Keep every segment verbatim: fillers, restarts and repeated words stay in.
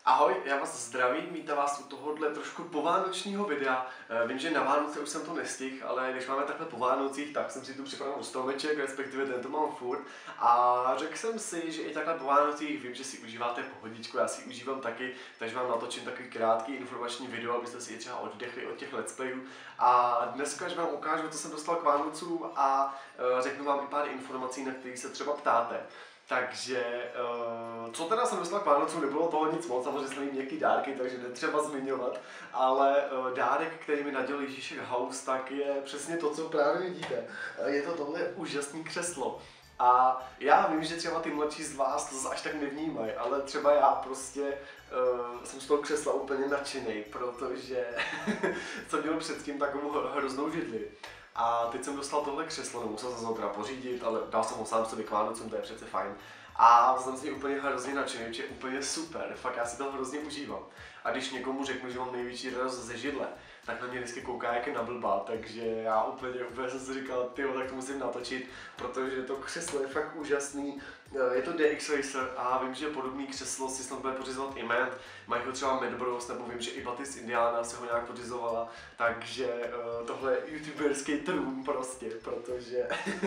Ahoj, já vás zdravím, vítám vás u tohohle trošku povánočního videa. Vím, že na Vánoce už jsem to nestihl, ale když máme takhle po Vánocích, tak jsem si tu připravil stromeček, respektive ten to mám furt. A řekl jsem si, že i takhle po Vánocích, vím, že si užíváte pohodičku, já si užívám taky, takže vám natočím takový krátký informační video, abyste si je třeba oddechli od těch let's playů. A dneska, že vám ukážu, co jsem dostal k Vánocům a řeknu vám i pár informací, na které se třeba ptáte. Takže, uh, co teda jsem dostal k Vánocům, nebylo toho nic moc, samozřejmě jsem měkký dárky, takže netřeba zmiňovat, ale uh, dárek, který mi nadělal Ježíšek House, tak je přesně to, co právě vidíte. Uh, je to tohle úžasné křeslo. A já vím, že třeba ty mladší z vás to až tak nevnímají, ale třeba já prostě uh, jsem z toho křesla úplně nadšený, protože jsem měl předtím takovou hroznou židli. A teď jsem dostal tohle křeslo, nemusel jsem ho teda pořídit, ale dal jsem ho sám sobě k Vánocům, to je přece fajn. A jsem si úplně hrozně nadšený, že je úplně super, fakt já si to hrozně užívám. A když někomu řeknu, že mám největší radost ze židle, tak na mě vždycky kouká jak na blbá, takže já úplně, úplně jsem si říkal, tyjo, tak to musím natočit, protože to křeslo je fakt úžasný. Je to D X Racer a vím, že podobný křeslo si snad bude pořizovat i Matt, mají ho třeba Matt Bros, nebo vím, že i Batis Indiana se ho nějak pořizovala, takže uh, tohle je youtuberský trůn prostě, protože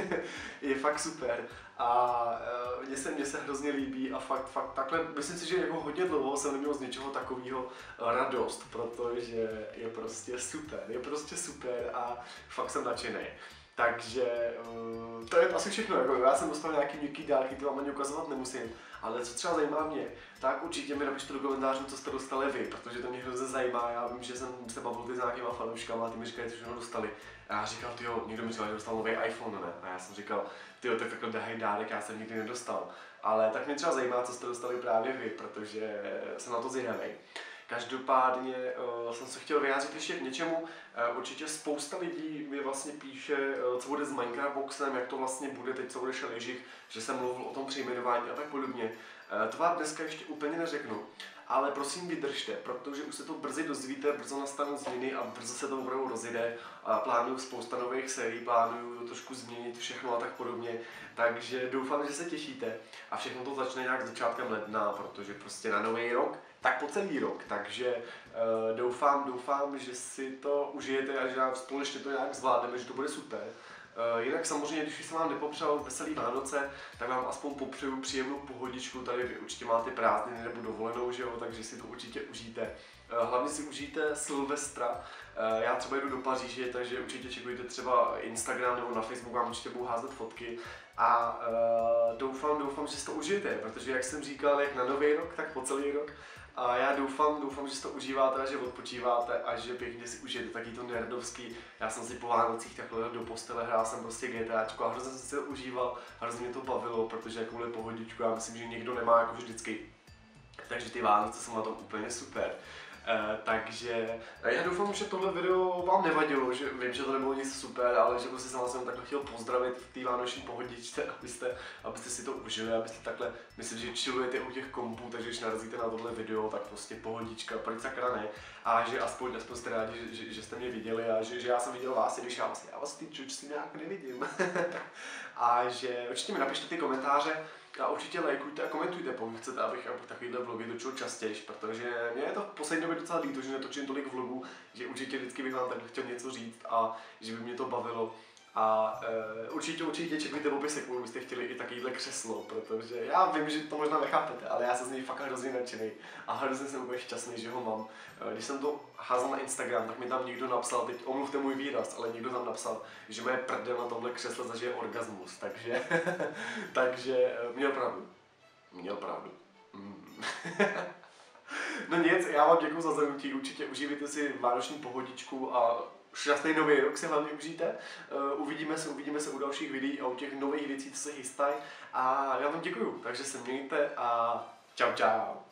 je fakt super a uh, mně se, mně se hrozně líbí a fakt, fakt takhle, myslím si, že jako hodně dlouho jsem neměl z něčeho takového uh, radost, protože je prostě super, je prostě super a fakt jsem nadšený. Takže uh, to je asi všechno, jako já jsem dostal nějaký měkký dárky, ty vám ani ukazovat nemusím, ale co třeba zajímá mě, tak určitě mi napište do komentářů, co jste dostali vy, protože to mě hrozně zajímá, já vím, že jsem se bavil ty s nějakýma fanouškama a ty mi říkají, co všechno dostali. A já říkal, tyjo, někdo mi říkal, že dostal nový iPhone, ne? A já jsem říkal, tyjo, tak takhle drahý dárek, já jsem nikdy nedostal. Ale tak mě třeba zajímá, co jste dostali právě vy, protože jsem na to zvědavý. Každopádně uh, jsem se chtěl vyjádřit ještě k něčemu. Uh, určitě spousta lidí mi vlastně píše, uh, co bude s Minecraft Boxem, jak to vlastně bude, teď co bude šel Ježík, že jsem mluvil o tom přejmenování a tak podobně. Uh, to vám dneska ještě úplně neřeknu, ale prosím vydržte, protože už se to brzy dozvíte, brzo nastanou změny a brzo se to opravdu rozjede. Uh, plánuju spousta nových sérií, plánuju to trošku změnit všechno a tak podobně, takže doufám, že se těšíte a všechno to začne nějak začátkem ledna, protože prostě na nový rok tak po celý rok, takže uh, doufám, doufám, že si to užijete a že nám společně to nějak zvládneme, že to bude super. Uh, jinak samozřejmě, když jsem vám nepopřál veselý Vánoce, tak vám aspoň popřeju příjemnou pohodičku, tady vy určitě máte prázdniny nebo dovolenou, že jo, takže si to určitě užijte. Uh, hlavně si užijte Silvestra, uh, já třeba jdu do Paříže, takže určitě čekujte třeba Instagram nebo na Facebook, vám určitě budu házet fotky. A uh, doufám, doufám, že si to užijete, protože jak jsem říkal, jak na nový rok, tak po celý rok. A já doufám, doufám, že si to užíváte a že odpočíváte a že pěkně si užijete taky to nerdovský. Já jsem si po Vánocích takhle do postele hrál jsem prostě GTAčko a hrozně jsem si to užíval, hrozně mě to bavilo, protože jakoule pohodičku já myslím, že nikdo nemá jako vždycky. Takže ty Vánoce jsou na tom úplně super. Uh, takže já doufám, že tohle video vám nevadilo, že vím, že to nebylo nic super, ale že prostě jsem vás jenom takhle chtěl pozdravit v té vánoční pohodičce, abyste, abyste si to užili, abyste takhle, myslím, že chillujete u těch kompů, takže když narazíte na tohle video, tak prostě pohodička, proč sakra ne, a že aspoň, aspoň jste rádi, že, že, že jste mě viděli a že, že já jsem viděl vás, i když já vlastně, já vás ty čučci nějak nevidím. A že určitě mi napište ty komentáře, a určitě lajkujte a komentujte, pokud chcete, abych, abych takovýhle vlogy točil častěji, protože mě je to v poslední době docela líto, že netočím tolik vlogů, že určitě vždycky bych vám takhle chtěl něco říct a že by mě to bavilo. A e, určitě, určitě čekujte v opise, pokud byste chtěli i takovýhle křeslo, protože já vím, že to možná nechápete, ale já jsem z něj fakt hrozně nadšený a hrozně jsem úplně šťastný, že ho mám. E, když jsem to házel na Instagram, tak mi tam někdo napsal, teď omluvte můj výraz, ale někdo tam napsal, že moje prdel na tomhle křesle zažije orgasmus, takže, takže e, měl pravdu. Měl pravdu. Mm. No nic, já vám děkuji za zhrnutí, určitě užívejte si vánoční pohodičku a šťastný nový rok si hlavně užijte. Uh, uvidíme se, uvidíme se u dalších videí a u těch nových věcí, co se chystají. A já vám děkuju, takže se mějte a čau čau.